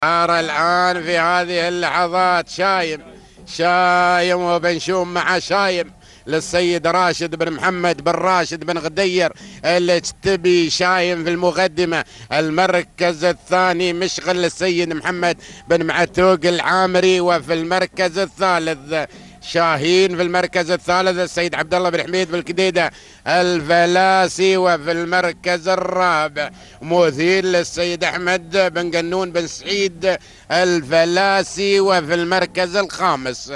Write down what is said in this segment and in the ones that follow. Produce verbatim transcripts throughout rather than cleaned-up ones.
أرى الآن في هذه اللحظات شايم شايم وبنشوم مع شايم للسيد راشد بن محمد بن راشد بن غدير اللي تبي شايم في المقدمة. المركز الثاني مشغل للسيد محمد بن معتوق العامري، وفي المركز الثالث شاهين في المركز الثالث السيد عبد الله بن حميد بالكديدة الفلاسي، وفي المركز الرابع مثير للسيد احمد بن قنون بن سعيد الفلاسي، وفي المركز الخامس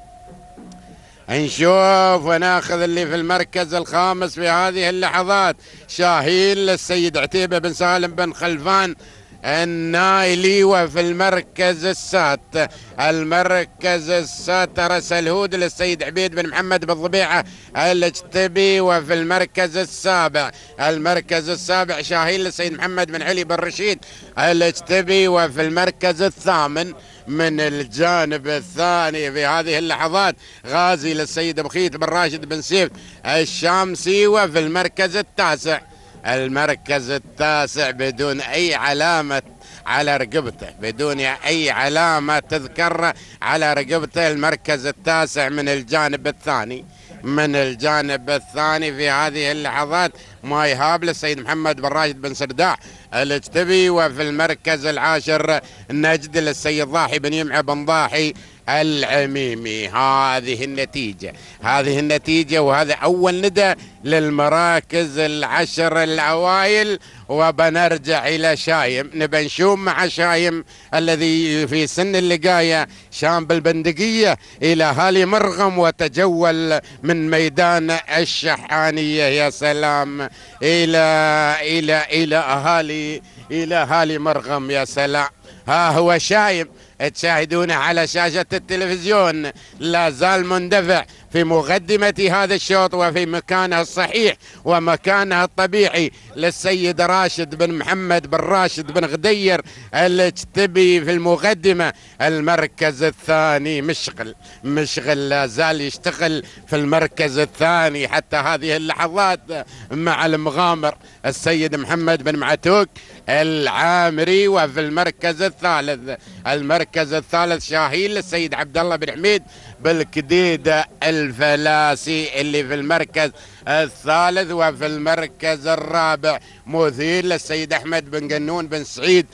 نشوف وناخذ اللي في المركز الخامس في هذه اللحظات شاهين للسيد عتيبة بن سالم بن خلفان النايلي، وفي المركز السات المركز السات رأس الهود للسيد عبيد بن محمد بن ضبيعة الاجتبي، وفي المركز السابع المركز السابع شاهين للسيد محمد بن علي بن رشيد الاجتبي، وفي المركز الثامن من الجانب الثاني في هذه اللحظات غازي للسيد بخيت بن راشد بن سيف الشامسي، وفي المركز التاسع المركز التاسع بدون أي علامة على رقبته بدون أي علامة تذكر على رقبته المركز التاسع من الجانب الثاني من الجانب الثاني في هذه اللحظات ما يهاب للسيد محمد بن راشد بن سرداح الاجتبي، وفي المركز العاشر نجد للسيد ضاحي بن يمعة بن ضاحي العميمي. هذه النتيجة هذه النتيجة وهذا أول ندى للمراكز العشر الأوائل. وبنرجع إلى شايم، نبى نشوم مع شايم الذي في سن اللقاية شام بالبندقية إلى هالي مرغم وتجول من ميدان الشحانية. يا سلام إلى إلى إلى أهالي إلى هالي مرغم. يا سلام، ها هو شايم تشاهدونه على شاشة التلفزيون لا زال مندفع في مقدمة هذا الشوط وفي مكانه الصحيح ومكانه الطبيعي للسيد راشد بن محمد بن راشد بن غدير الاجتبي في المقدمة. المركز الثاني مشغل مشغل لا زال يشتغل في المركز الثاني حتى هذه اللحظات مع المغامر السيد محمد بن معتوق العامري. وفي المركز الثالث المركز الثالث شاهين للسيد عبد الله بن حميد بالكديدة الفلاسي اللي في المركز الثالث. وفي المركز الرابع مثير للسيد أحمد بن قنون بن سعيد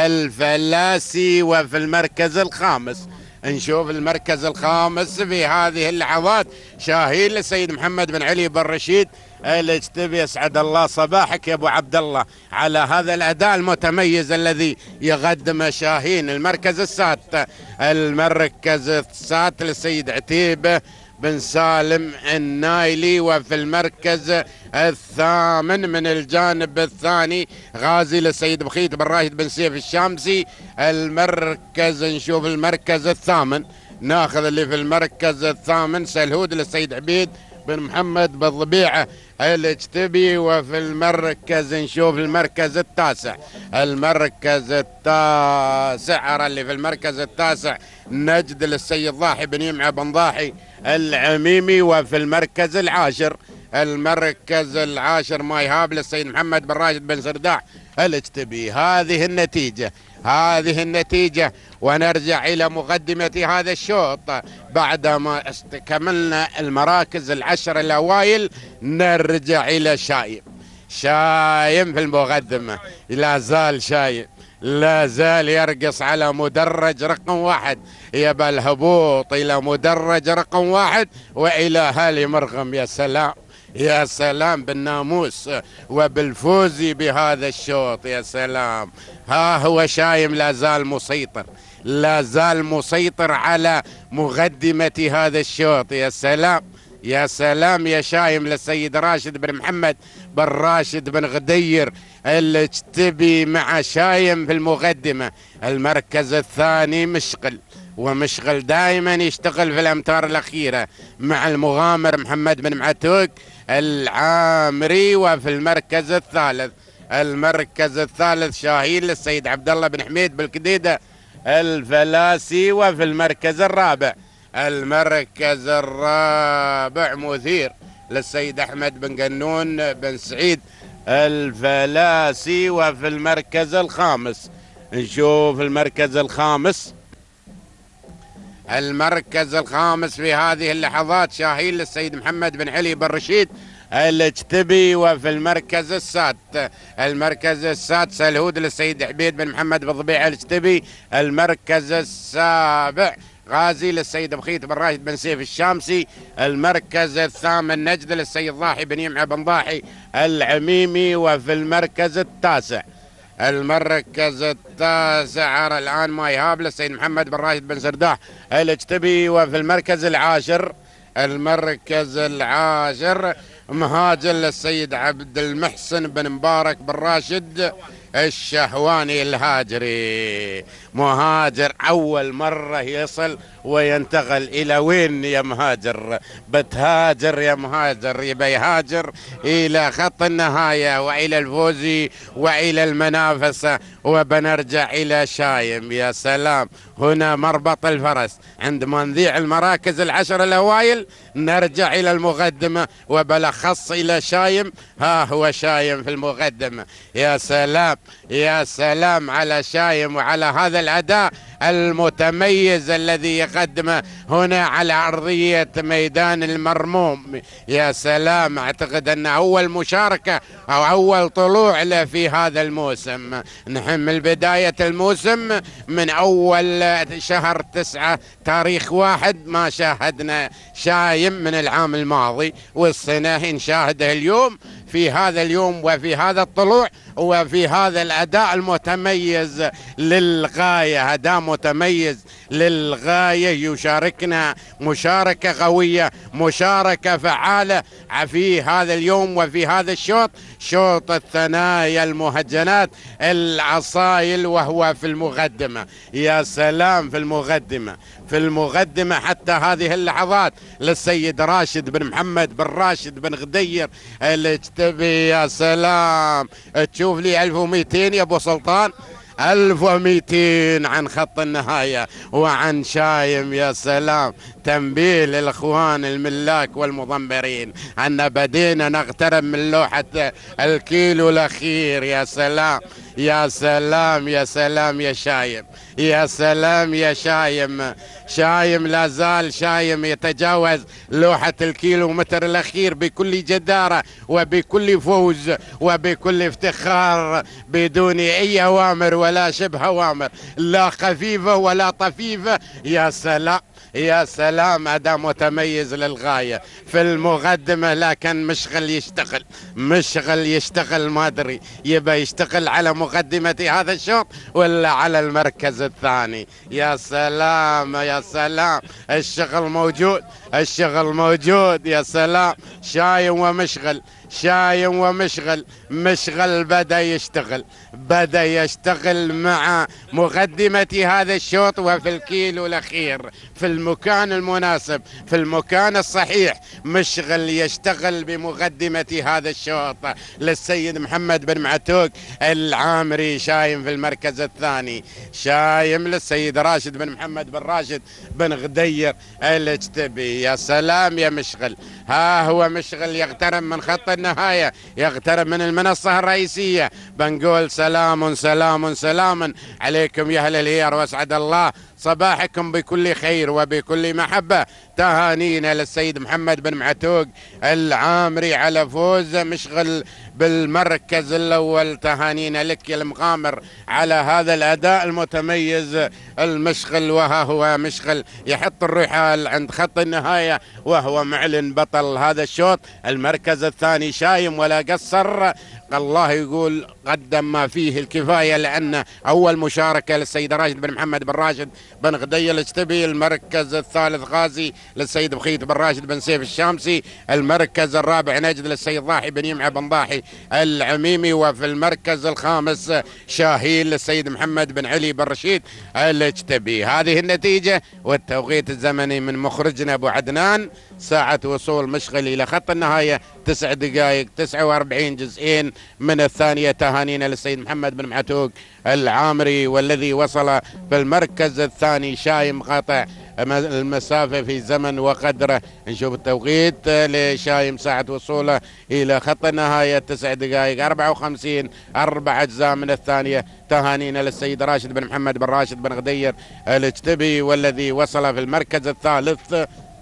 الفلاسي. وفي المركز الخامس نشوف المركز الخامس في هذه اللحظات شاهين للسيد محمد بن علي بن رشيد الاجتبي. يسعد الله صباحك يا ابو عبد الله على هذا الاداء المتميز الذي يقدمه شاهين. المركز السات المركز السات للسيد عتيبة بن سالم النايلي. وفي المركز الثامن من الجانب الثاني غازي للسيد بخيت بن راشد بن سيف الشامسي. المركز نشوف المركز الثامن ناخذ اللي في المركز الثامن سلهود للسيد عبيد بن محمد بن ضبيعة الاجتبي. وفي المركز نشوف المركز التاسع المركز التاسع أرى اللي في المركز التاسع نجد للسيد ضاحي بن يمعة بن ضاحي العميمي. وفي المركز العاشر المركز العاشر ما يهاب للسيد محمد بن راشد بن سرداح الاجتبي. هذه النتيجة هذه النتيجة ونرجع إلى مقدمة هذا الشوط بعدما استكملنا المراكز العشر الأوائل. نرجع إلى شايم شايم في المقدمة لا زال شايم لا زال يرقص على مدرج رقم واحد يبى الهبوط إلى مدرج رقم واحد وإلى هالي مرغم. يا سلام يا سلام بالناموس وبالفوز بهذا الشوط. يا سلام، ها هو شايم لا زال مسيطر لا زال مسيطر على مقدمة هذا الشوط. يا سلام يا سلام يا شايم للسيد راشد بن محمد بن راشد بن غدير الاجتبي مع شايم في المقدمة. المركز الثاني مشغل ومشغل دائما يشتغل في الأمتار الأخيرة مع المغامر محمد بن معتوق العامري. وفي المركز الثالث المركز الثالث شاهين للسيد عبد الله بن حميد بالكديدة الفلاسي. وفي المركز الرابع المركز الرابع مثير للسيد أحمد بن قنون بن سعيد الفلاسي. وفي المركز الخامس نشوف المركز الخامس. المركز الخامس في هذه اللحظات شاهين للسيد محمد بن علي بن رشيد الاجتبي. وفي المركز السادس المركز السادس الهود للسيد عبيد بن محمد بن ضبيع الاجتبي. المركز السابع غازي للسيد بخيت بن راشد بن سيف الشامسي. المركز الثامن نجد للسيد ضاحي بن يمعة بن ضاحي العميمي. وفي المركز التاسع المركز التاسع الآن ما يهاب للسيد محمد بن راشد بن سرداح الاجتبي. وفي المركز العاشر المركز العاشر مهاجر للسيد عبد المحسن بن مبارك بن راشد الشهواني الهاجري. مهاجر أول مرة يصل وينتقل إلى وين يا مهاجر؟ بتهاجر يا مهاجر، يبي يهاجر إلى خط النهاية وإلى الفوز وإلى المنافسة وبنرجع إلى شايم. يا سلام، هنا مربط الفرس. عندما نذيع المراكز العشر الأوائل نرجع إلى المقدمة وبالأخص إلى شايم. ها هو شايم في المقدمة. يا سلام يا سلام على شايم وعلى هذا الأداء المتميز الذي يقدمه هنا على أرضية ميدان المرموم. يا سلام، أعتقد أن أول مشاركة أو أول طلوع له في هذا الموسم. نحمل بداية الموسم من أول شهر تسعة تاريخ واحد ما شاهدنا شايم من العام الماضي، والسنة نشاهده اليوم في هذا اليوم وفي هذا الطلوع وفي هذا الأداء المتميز للغاية. أداء متميز للغاية، يشاركنا مشاركة قوية، مشاركة فعالة في هذا اليوم وفي هذا الشوط، شوط الثنايا المهجنات العصايل، وهو في المقدمة. يا سلام، في المقدمة في المقدمة حتى هذه اللحظات للسيد راشد بن محمد بن راشد بن غدير الاجتبي. يا سلام، تشوف لي ألف ومئتين يا أبو سلطان، ألف ومئتين عن خط النهاية وعن شايم. يا سلام، تنبيه للأخوان الملاك والمضمرين أن بدينا نقترب من لوحة الكيلو الأخير. يا سلام يا سلام يا سلام يا شايم، يا سلام يا شايم. شايم لا زال شايم يتجاوز لوحة الكيلو متر الأخير بكل جدارة وبكل فوز وبكل افتخار، بدون أي أوامر ولا شبه أوامر، لا خفيفة ولا طفيفة. يا سلام يا سلام، أداء متميز للغاية في المقدمة، لكن مشغل يشتغل مشغل يشتغل ما أدري يبى يشتغل على مقدمة هذا الشوط ولا على المركز الثاني. يا سلام يا سلام، الشغل موجود الشغل موجود. يا سلام، شايم ومشغل شايم ومشغل مشغل بدأ يشتغل بدأ يشتغل مع مقدمة هذا الشوط وفي الكيلو الأخير في المكان المناسب في المكان الصحيح. مشغل يشتغل بمقدمة هذا الشوط للسيد محمد بن معتوق العامري. شايم في المركز الثاني، شايم للسيد راشد بن محمد بن راشد بن غدير الاجتبي. يا سلام يا مشغل، ها هو مشغل يقترب من خط النهاية، يقترب من المنصة الرئيسية. بنقول سلام سلام سلام عليكم يا أهل الهيار، واسعد الله صباحكم بكل خير وبكل محبة. تهانينا للسيد محمد بن معتوق العامري على فوز مشغل بالمركز الأول. تهانينا لك يا المغامر على هذا الأداء المتميز المشغل، وها هو مشغل يحط الرحال عند خط النهاية وهو معلن بطل هذا الشوط. المركز الثاني شايم ولا قصر، الله يقول قدم ما فيه الكفاية، لأن أول مشاركة للسيد راشد بن محمد بن راشد بن غدير الاجتبي. المركز الثالث غازي للسيد بخيت بن راشد بن سيف الشامسي. المركز الرابع نجد للسيد ضاحي بن يمعة بن ضاحي العميمي. وفي المركز الخامس شاهين للسيد محمد بن علي بن رشيد الاجتبي. هذه النتيجة والتوقيت الزمني من مخرجنا أبو عدنان. ساعة وصول مشغل إلى خط النهاية تسع دقائق تسعة وأربعين جزئين من الثانية. تهانينا للسيد محمد بن معتوق العامري، والذي وصل في المركز الثاني شايم قاطع المسافة في زمن وقدره. نشوف التوقيت لشايم ساعة وصوله إلى خط النهاية تسع دقائق أربعة وخمسين أربع أجزاء من الثانية. تهانينا للسيد راشد بن محمد بن راشد بن غدير الاجتبي والذي وصل في المركز الثالث.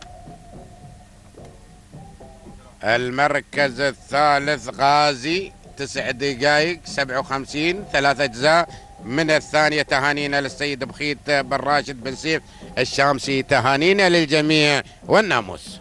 المركز الثالث غازي تسع دقائق سبعة وخمسين ثلاث أجزاء من الثانية. تهانينا للسيد بخيت بن راشد بن سيف الشامسي. تهانينا للجميع والناموس.